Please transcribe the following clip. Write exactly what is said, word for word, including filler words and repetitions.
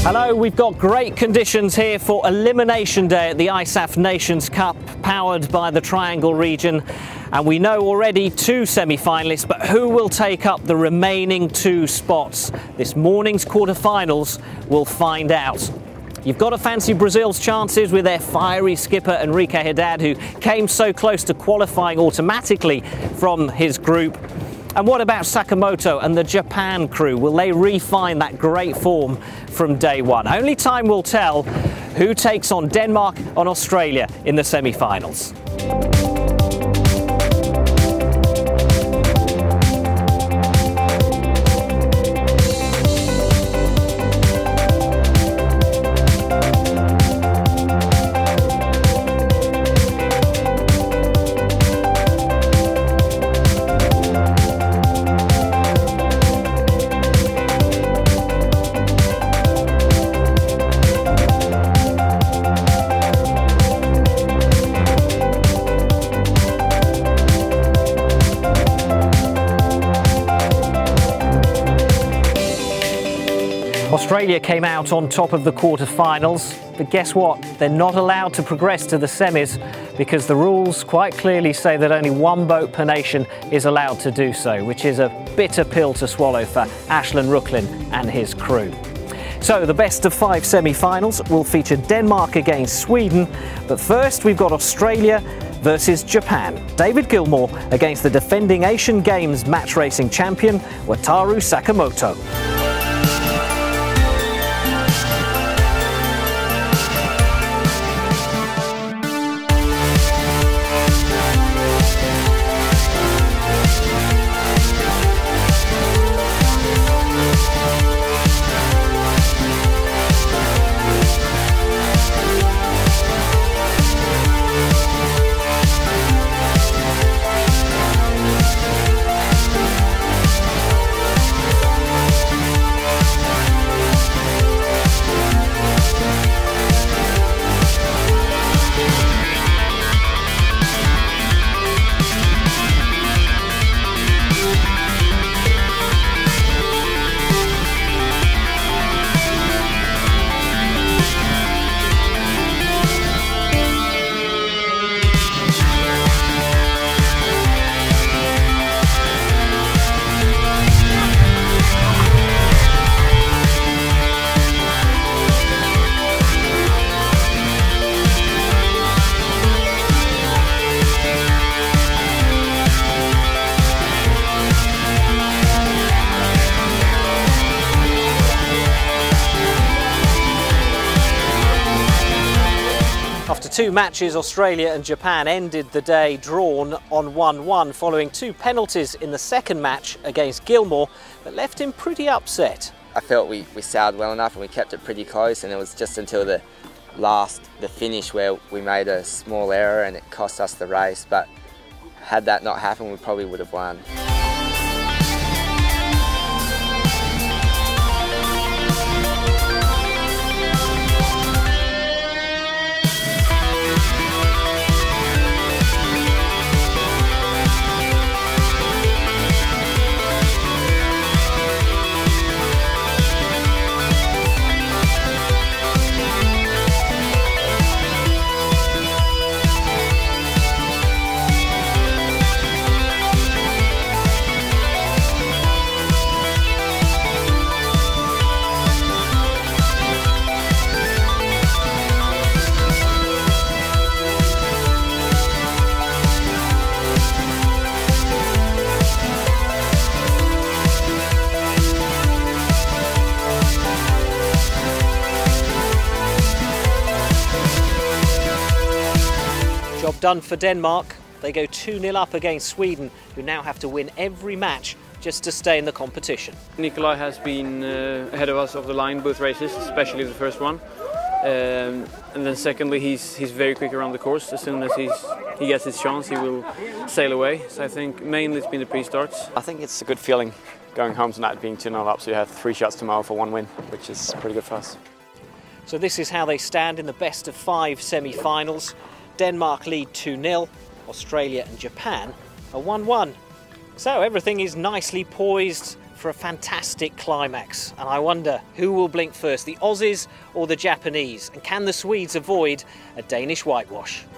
Hello, we've got great conditions here for Elimination Day at the I S A F Nations Cup, powered by the Triangle region. And we know already two semi-finalists, but who will take up the remaining two spots? This morning's quarter-finals will find out. You've got to fancy Brazil's chances with their fiery skipper Henrique Haddad, who came so close to qualifying automatically from his group. And what about Sakamoto and the Japan crew? Will they refine that great form from day one? Only time will tell who takes on Denmark and Australia in the semi-finals. Australia came out on top of the quarter-finals, but guess what? They're not allowed to progress to the semis because the rules quite clearly say that only one boat per nation is allowed to do so, which is a bitter pill to swallow for Ashlyn Rooklyn and his crew. So the best of five semi-finals will feature Denmark against Sweden, but first we've got Australia versus Japan. David Gilmour against the defending Asian Games match racing champion Wataru Sakamoto. After two matches, Australia and Japan ended the day drawn on one one following two penalties in the second match against Gilmour that left him pretty upset. I felt we, we sailed well enough and we kept it pretty close, and it was just until the last, the finish, where we made a small error and it cost us the race, but had that not happened we probably would have won. Job done for Denmark. They go two nil up against Sweden, who now have to win every match just to stay in the competition. Nikolai has been uh, ahead of us off the line both races, especially the first one. Um, and then secondly, he's he's very quick around the course. As soon as he's, he gets his chance, he will sail away. So I think mainly it's been the pre-starts. I think it's a good feeling going home tonight being two nil up, so you have three shots tomorrow for one win, which is pretty good for us. So this is how they stand in the best of five semi-finals. Denmark lead two nil, Australia and Japan are one one. So everything is nicely poised for a fantastic climax, and I wonder who will blink first, the Aussies or the Japanese, and can the Swedes avoid a Danish whitewash?